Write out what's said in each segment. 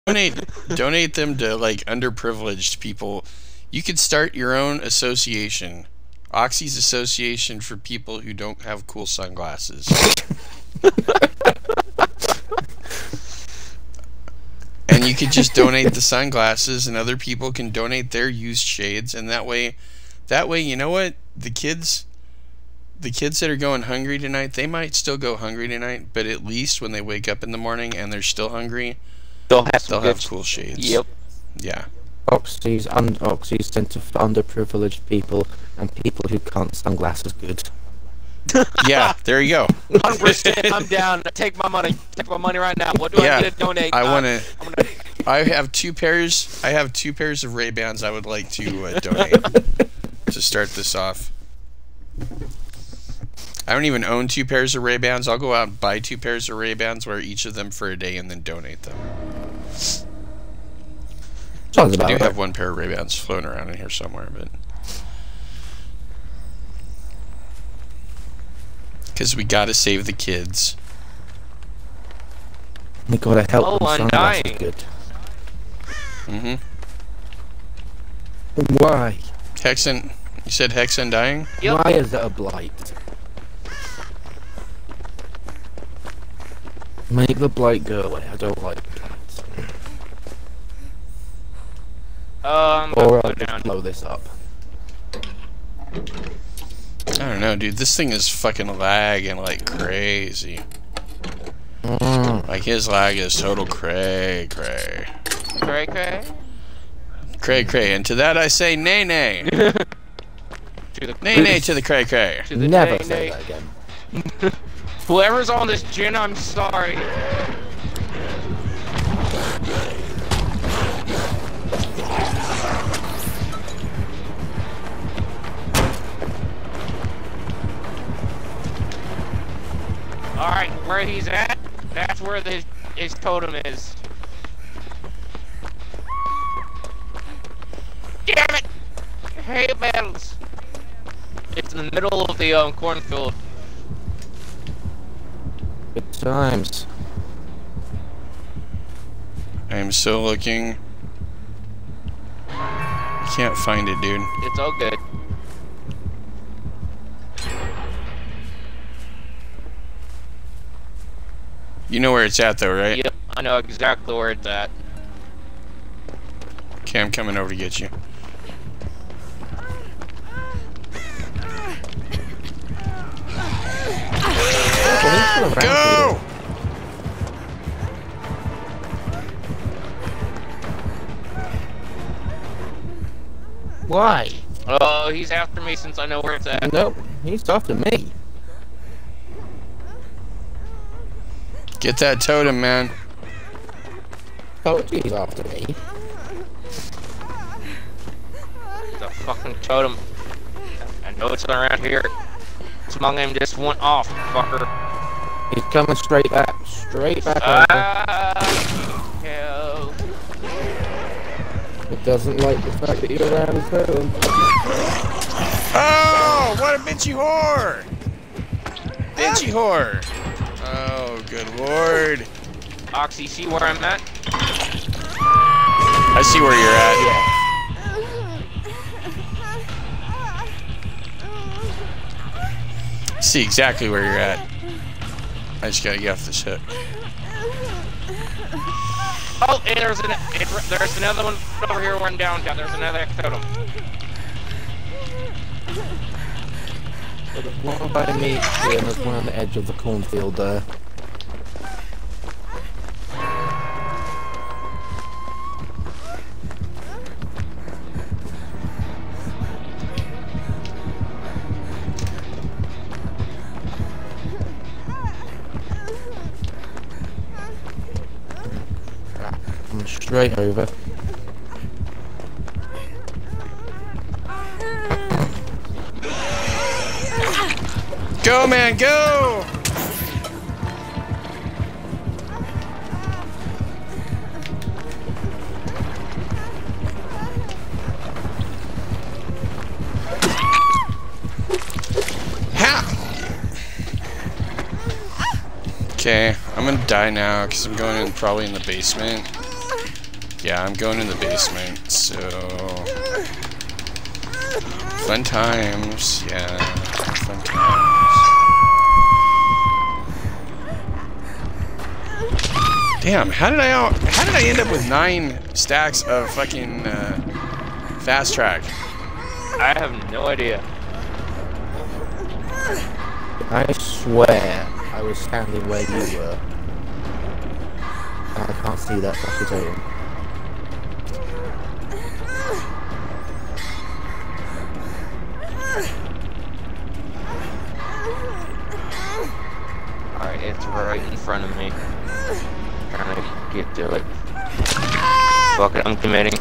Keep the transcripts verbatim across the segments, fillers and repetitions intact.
donate, donate them to like underprivileged people. You could start your own association, Oxy's Association for people who don't have cool sunglasses. And you could just donate the sunglasses, and other people can donate their used shades, and that way, that way, you know what? The kids, the kids that are going hungry tonight, they might still go hungry tonight, but at least when they wake up in the morning and they're still hungry, they'll have, they'll have cool shades. Yep. Yeah. Oxy's and Oxy's Centre for Underprivileged People and people who can't sunglasses good. Yeah, there you go. one hundred percent I'm down. Take my money. Take my money right now. What do Yeah, I need to donate? I Uh, want to. gonna... I have two pairs. I have two pairs of Ray-Bans. I would like to uh, donate to start this off. I don't even own two pairs of Ray-Bans. I'll go out and buy two pairs of Ray-Bans, wear each of them for a day, and then donate them. Sounds about I do right. have one pair of Ray-Bans floating around in here somewhere, but because we gotta save the kids. We gotta help Oh, them I'm sunglasses dying. good. Mm-hmm. Why? Hex, you said Hex Undying? Yep. Why is it a blight? Make the blight go away. I don't like blights. Um, Or go I'll down. just blow this up. I don't know, dude. This thing is fucking lagging like crazy. Mm. Like his lag is total cray cray. Cray cray. Cray cray. And to that I say nay nay. To the Nay nay to the cray cray. to the Never nay, say nay. that again. Whoever's on this gin, I'm sorry. Alright, where he's at, that's where the, his totem is. Damn it! Hay bales! It's in the middle of the um, cornfield. Good times. I am still looking. I can't find it, dude. It's all good. You know where it's at though, right? Yep, I know exactly where it's at. Okay, I'm coming over to get you. Go! Why? Oh, he's after me since I know where it's at. Nope, he's after me. Get that totem, man. Told you he's after me. The fucking totem. I know it's around here. Smung him just went off, fucker. He's coming straight back. Straight back over. Ah, hell. It doesn't like the fact that you're around his home. Oh, what a bitchy whore! Bitchy whore! Oh, good lord. Oxy, see where I'm at? I see where you're at, yeah. See exactly where you're at. I just gotta get off this hook. Oh, and there's an it, there's another one over here one downtown. There's another totem. So there's one by me, and there's one on the edge of the cornfield there. Coming straight over. Go, man, go! Okay, I'm gonna die now because I'm going in probably in the basement. Yeah, I'm going in the basement, so... Fun times, yeah, fun times. Damn, how did I out, how did I end up with nine stacks of fucking uh, fast track? I have no idea. I swear I was standing where you were. And I can't see that fucking totem. Alright, it's right in front of me. Trying to get to it. Fuck it, I'm committing.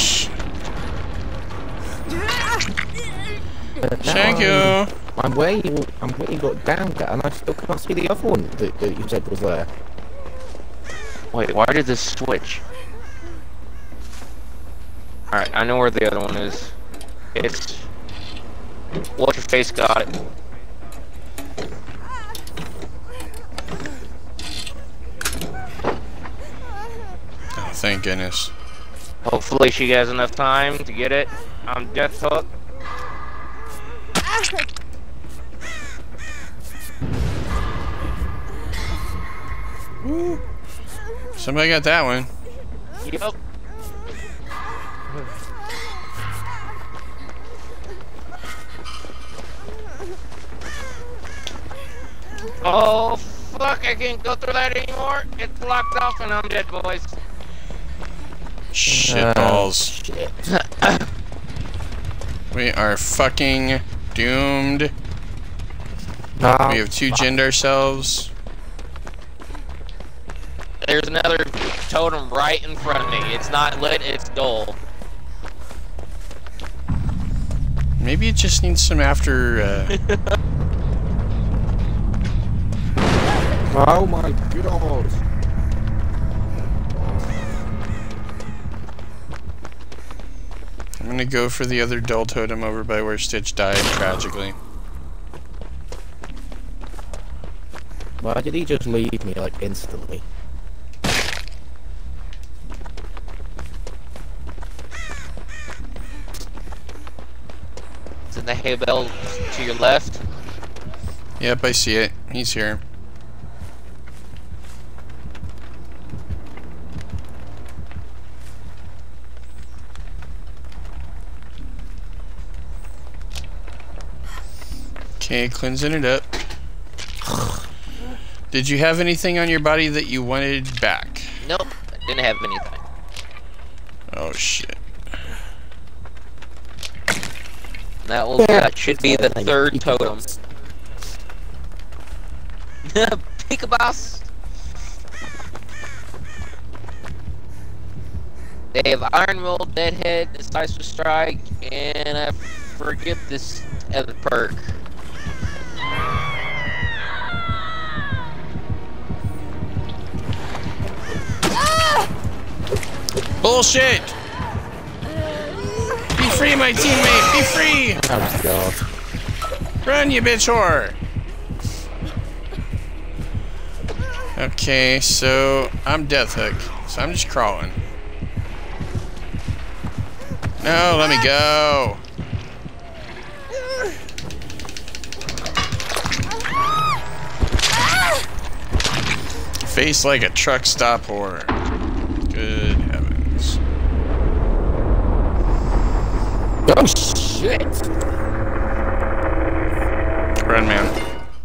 Thank you. I'm where you, I'm where you got down there, and I still can't see the other one that, that you said was there. Wait, why did this switch? Alright, I know where the other one is. It's... What's your face got it? Oh, thank goodness. Hopefully she has enough time to get it. I'm Death Hook. Woo. Somebody got that one. Yep. Oh fuck, I can't go through that anymore. It's locked off and I'm dead, boys. Shit Uh, balls. Shit. We are fucking doomed. Oh, We have two ginned ourselves. There's another totem right in front of me. It's not lit, it's dull. Maybe it just needs some after. Uh... oh my god. I'm gonna go for the other dull totem over by where Stitch died tragically. Why did he just leave me like instantly? It's in the hay bale to your left. Yep, I see it. He's here. Okay, cleansing it up. Did you have anything on your body that you wanted back? Nope, I didn't have anything. Oh shit. That will that should be the third totem. Pick a boss. They have Iron Will, Deadhead, Decisive Strike, and I forget this other perk. Bullshit! Be free, my teammate! Be free! Oh god. Run, you bitch whore! Okay, so I'm Death Hook, so I'm just crawling. No, let me go! Face like a truck stop whore. Good heavens. Oh shit! Run, man.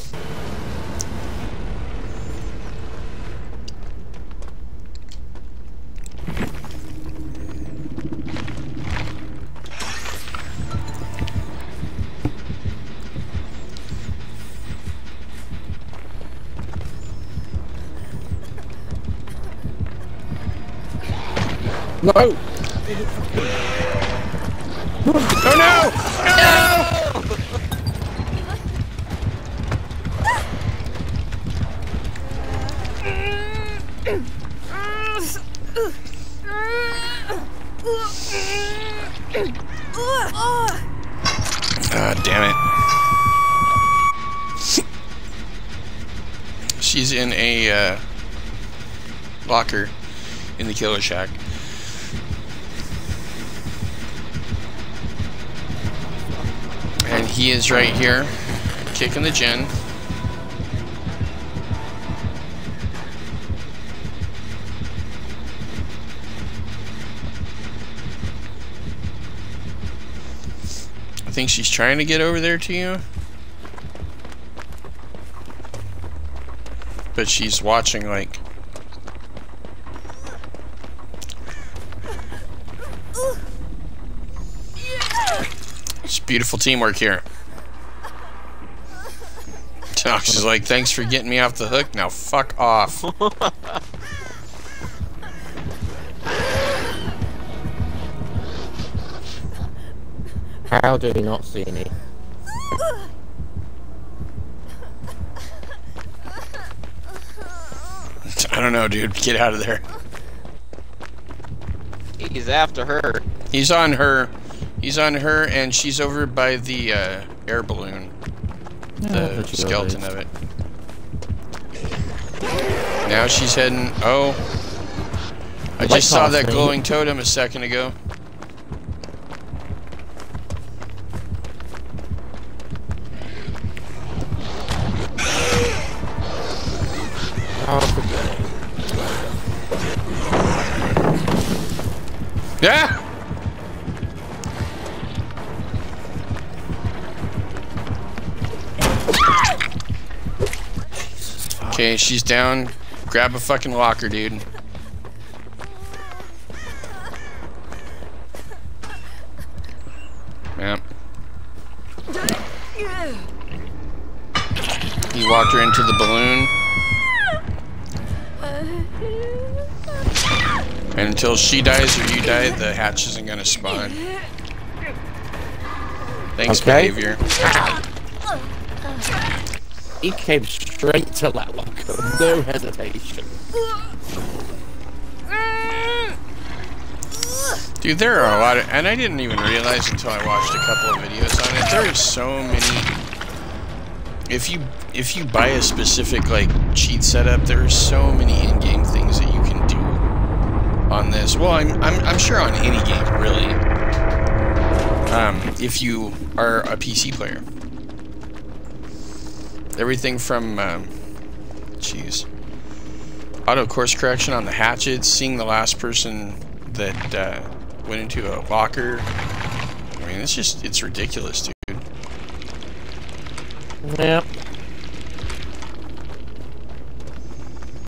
No! Oh no! No! Ah, damn it. She's in a uh, locker in the killer shack. And he is right here, kicking the gen. I think she's trying to get over there to you. But she's watching like... It's beautiful teamwork here. She's like, thanks for getting me off the hook, now fuck off. How do you not see me? I don't know, dude. Get out of there. He's after her. He's on her. He's on her, and she's over by the uh, air balloon. The Yeah, skeleton of it. Now she's heading... Oh. I just saw that glowing totem a second ago. Oh, forget it. Yeah! Okay, she's down. Grab a fucking locker, dude. Yep. He walked her into the balloon. And until she dies or you die, the hatch isn't gonna spawn. Thanks, Okay. behavior. He came straight to that locker, no hesitation. Dude, there are a lot of, and I didn't even realize until I watched a couple of videos on it. There are so many. If you if you buy a specific like cheat setup, there are so many in-game things that you can do on this. Well, I'm I'm I'm sure on any game really. Um, if you are a P C player, everything from, um, jeez, auto course correction on the hatchets, seeing the last person that uh, went into a locker. I mean, it's just, it's ridiculous, dude. Yep.